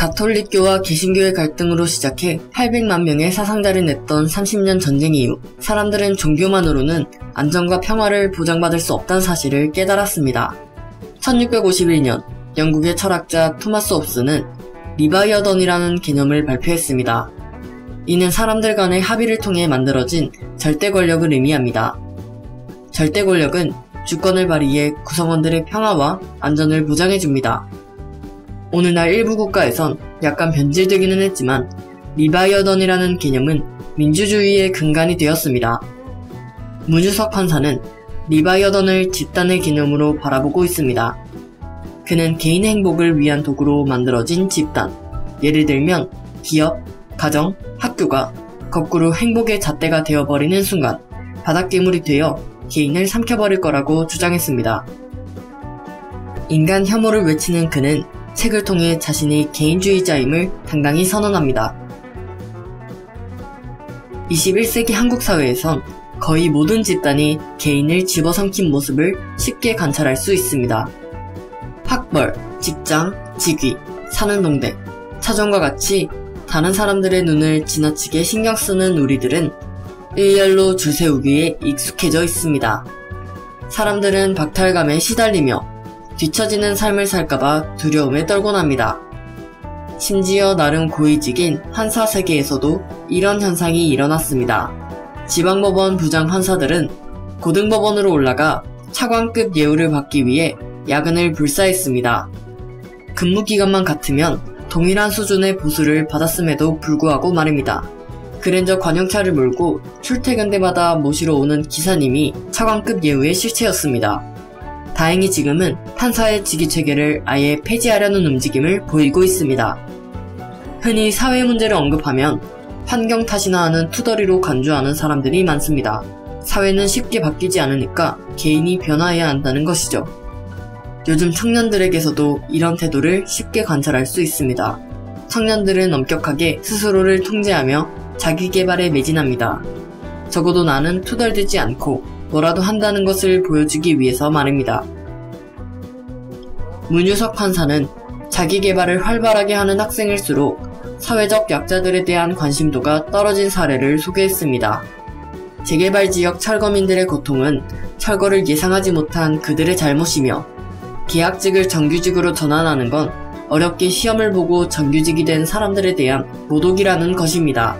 가톨릭교와 개신교의 갈등으로 시작해 800만 명의 사상자를 냈던 30년 전쟁 이후 사람들은 종교만으로는 안정과 평화를 보장받을 수 없다는 사실을 깨달았습니다. 1651년 영국의 철학자 토마스 홉스는 리바이어던이라는 개념을 발표했습니다. 이는 사람들 간의 합의를 통해 만들어진 절대 권력을 의미합니다. 절대 권력은 주권을 발휘해 구성원들의 평화와 안전을 보장해줍니다. 오늘날 일부 국가에선 약간 변질되기는 했지만 리바이어던이라는 개념은 민주주의의 근간이 되었습니다. 문유석 판사는 리바이어던을 집단의 개념으로 바라보고 있습니다. 그는 개인의 행복을 위한 도구로 만들어진 집단, 예를 들면 기업, 가정, 학교가 거꾸로 행복의 잣대가 되어버리는 순간 바닷괴물이 되어 개인을 삼켜버릴 거라고 주장했습니다. 인간 혐오를 외치는 그는 책을 통해 자신이 개인주의자임을 당당히 선언합니다. 21세기 한국 사회에선 거의 모든 집단이 개인을 집어삼킨 모습을 쉽게 관찰할 수 있습니다. 학벌, 직장, 직위, 사는 동네, 차종과 같이 다른 사람들의 눈을 지나치게 신경쓰는 우리들은 일렬로 줄 세우기에 익숙해져 있습니다. 사람들은 박탈감에 시달리며 뒤처지는 삶을 살까봐 두려움에 떨곤 합니다. 심지어 나름 고위직인 판사 세계에서도 이런 현상이 일어났습니다. 지방법원 부장 판사들은 고등법원으로 올라가 차관급 예우를 받기 위해 야근을 불사했습니다. 근무기간만 같으면 동일한 수준의 보수를 받았음에도 불구하고 말입니다. 그랜저 관용차를 몰고 출퇴근 때마다 모시러 오는 기사님이 차관급 예우의 실체였습니다. 다행히 지금은 판사의 직위체계를 아예 폐지하려는 움직임을 보이고 있습니다. 흔히 사회 문제를 언급하면 환경 탓이나 하는 투덜이로 간주하는 사람들이 많습니다. 사회는 쉽게 바뀌지 않으니까 개인이 변화해야 한다는 것이죠. 요즘 청년들에게서도 이런 태도를 쉽게 관찰할 수 있습니다. 청년들은 엄격하게 스스로를 통제하며 자기개발에 매진합니다. 적어도 나는 투덜대지 않고 뭐라도 한다는 것을 보여주기 위해서 말입니다. 문유석 판사는 자기개발을 활발하게 하는 학생일수록 사회적 약자들에 대한 관심도가 떨어진 사례를 소개했습니다. 재개발지역 철거민들의 고통은 철거를 예상하지 못한 그들의 잘못이며 계약직을 정규직으로 전환하는 건 어렵게 시험을 보고 정규직이 된 사람들에 대한 모독이라는 것입니다.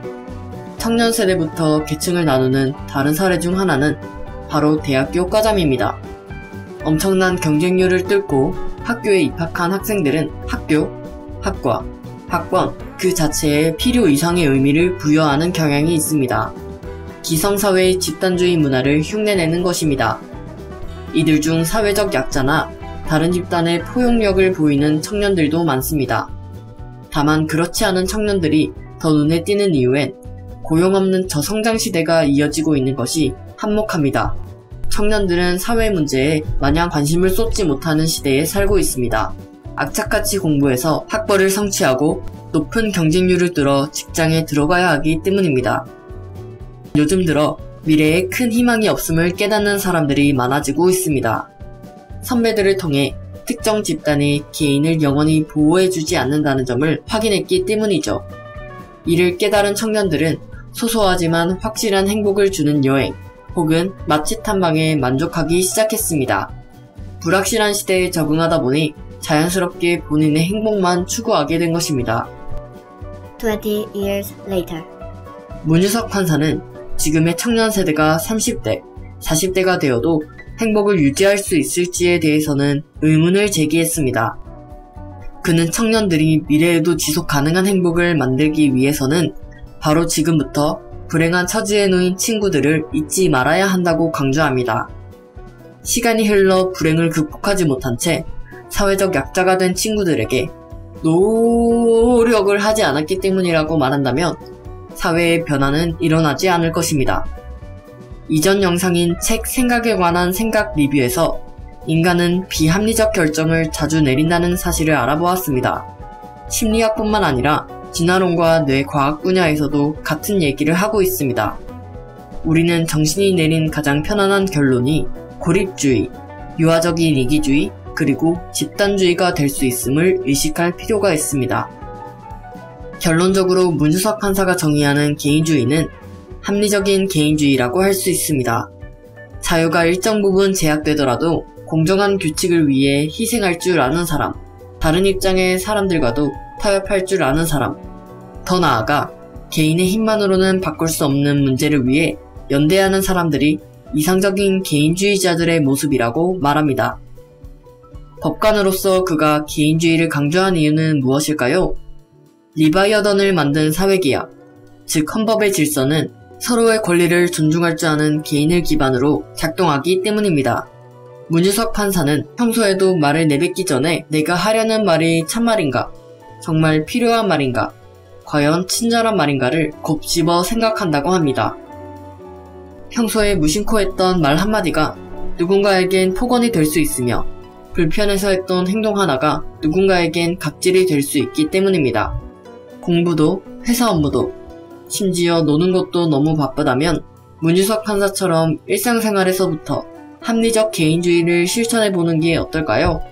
청년 세대부터 계층을 나누는 다른 사례 중 하나는 바로 대학교 과잠입니다. 엄청난 경쟁률을 뚫고 학교에 입학한 학생들은 학교, 학과, 학번 그 자체에 필요 이상의 의미를 부여하는 경향이 있습니다. 기성사회의 집단주의 문화를 흉내내는 것입니다. 이들 중 사회적 약자나 다른 집단의 포용력을 보이는 청년들도 많습니다. 다만 그렇지 않은 청년들이 더 눈에 띄는 이유엔 고용 없는 저성장 시대가 이어지고 있는 것이 한몫합니다. 청년들은 사회 문제에 마냥 관심을 쏟지 못하는 시대에 살고 있습니다. 악착같이 공부해서 학벌을 성취하고 높은 경쟁률을 뚫어 직장에 들어가야 하기 때문입니다. 요즘 들어 미래에 큰 희망이 없음을 깨닫는 사람들이 많아지고 있습니다. 선배들을 통해 특정 집단이 개인을 영원히 보호해주지 않는다는 점을 확인했기 때문이죠. 이를 깨달은 청년들은 소소하지만 확실한 행복을 주는 여행 혹은 맛집 탐방에 만족하기 시작했습니다. 불확실한 시대에 적응하다 보니 자연스럽게 본인의 행복만 추구하게 된 것입니다. 20 years later. 문유석 판사는 지금의 청년 세대가 30대, 40대가 되어도 행복을 유지할 수 있을지에 대해서는 의문을 제기했습니다. 그는 청년들이 미래에도 지속 가능한 행복을 만들기 위해서는 바로 지금부터 불행한 처지에 놓인 친구들을 잊지 말아야 한다고 강조합니다. 시간이 흘러 불행을 극복하지 못한 채 사회적 약자가 된 친구들에게 노력을 하지 않았기 때문이라고 말한다면 사회의 변화는 일어나지 않을 것입니다. 이전 영상인 책 생각에 관한 생각 리뷰에서 인간은 비합리적 결정을 자주 내린다는 사실을 알아보았습니다. 심리학뿐만 아니라 진화론과 뇌과학 분야에서도 같은 얘기를 하고 있습니다. 우리는 정신이 내린 가장 편안한 결론이 고립주의, 유아적인 이기주의, 그리고 집단주의가 될 수 있음을 의식할 필요가 있습니다. 결론적으로 문주석 판사가 정의하는 개인주의는 합리적인 개인주의라고 할 수 있습니다. 자유가 일정 부분 제약되더라도 공정한 규칙을 위해 희생할 줄 아는 사람, 다른 입장의 사람들과도 타협할 줄 아는 사람, 더 나아가 개인의 힘만으로는 바꿀 수 없는 문제를 위해 연대하는 사람들이 이상적인 개인주의자들의 모습이라고 말합니다. 법관으로서 그가 개인주의를 강조한 이유는 무엇일까요? 리바이어던을 만든 사회계약, 즉 헌법의 질서는 서로의 권리를 존중할 줄 아는 개인을 기반으로 작동하기 때문입니다. 문주석 판사는 평소에도 말을 내뱉기 전에 내가 하려는 말이 참말인가? 정말 필요한 말인가? 과연 친절한 말인가를 곱씹어 생각한다고 합니다. 평소에 무심코 했던 말 한마디가 누군가에겐 폭언이 될 수 있으며 불편해서 했던 행동 하나가 누군가에겐 갑질이 될 수 있기 때문입니다. 공부도 회사 업무도 심지어 노는 것도 너무 바쁘다면 문주석 판사처럼 일상생활에서부터 합리적 개인주의를 실천해보는 게 어떨까요?